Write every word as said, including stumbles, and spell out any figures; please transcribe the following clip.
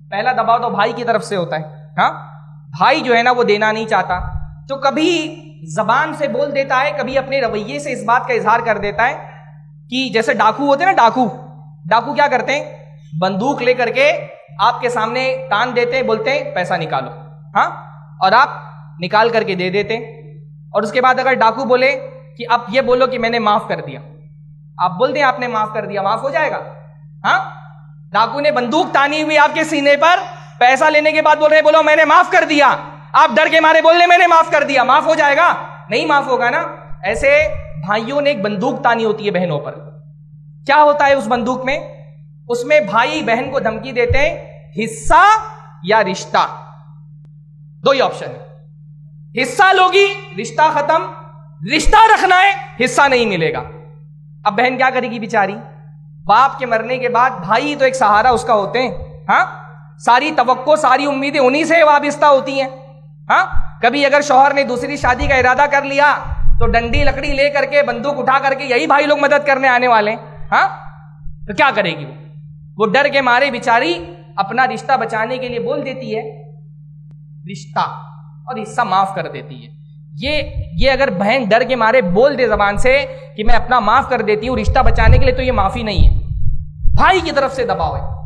پہلا دباؤ تو بھائی کی طرف سے ہوتا ہے. ہاں بھائی جو ہے نا وہ دینا نہیں چاہتا, تو کبھی زبان سے بول دیتا ہے, کبھی اپنے رویے سے اس بات کا اظہار کر دیتا ہے کہ جیسے ڈاکو ہوتے ہیں نا, ڈاکو ڈاکو کیا کرتے ہیں, بندوق لے کر کے آپ کے سامنے تان دیتے ہیں, بولتے ہیں پیسہ نکالو, ہاں, اور آپ نکال کر کے دے دیتے ہیں. اور اس کے بعد اگر ڈاکو بولے کہ اب یہ بولو کہ میں نے معاف کر دیا, آپ بول دیں آپ نے معاف کر دیا, معاف ہو جائے گا. ہاں ڈاکو نے بندوق تانی ہوئی آپ کے سینے پر, پیسہ لینے کے بعد بول رہے بولو میں نے معاف کر دیا, آپ ڈر کے مارے بول رہے میں نے معاف کر دیا, معاف ہو جائے گا؟ نہیں معاف ہوگا نا. ایسے بھائیوں نے ایک بندوق تانی ہوتی ہے بہنوں پر. کیا ہوتا ہے اس بندوق میں؟ اس میں بھائی بہن کو دھمکی دیتے ہیں حصہ یا رشتہ, دو ہی آپشن ہے. حصہ لوگی رشتہ ختم, رشتہ رکھنا ہے حصہ نہیں ملے گا. اب بہن کیا کرے گی بیچاری, باپ کے مرنے کے بعد بھائی تو ایک سہارا اس کا ہوتے ہیں. ہاں ساری توقع ساری امیدیں انہی سے وابستہ ہوتی ہیں. ہاں کبھی اگر شوہر نے دوسری شادی کا ارادہ کر لیا تو ڈنڈی لکڑی لے کر کے بندوق اٹھا کر کے یہی بھائی لوگ مدد کرنے آنے والے ہیں. ہاں تو کیا کرے گی وہ وہ ڈر کے مارے بیچاری اپنا رشتہ بچانے کے لیے بول دیتی ہے رشتہ, اور حصہ معاف کر دیتی ہے. یہ یہ اگر بہن ڈر کے مارے بول دے زبان سے کہ میں اپنا معاف کر دیتی ہوں رشتہ بچانے کے لیے, تو یہ معافی نہیں ہے, بھائی کی طرف سے دباؤ ہے.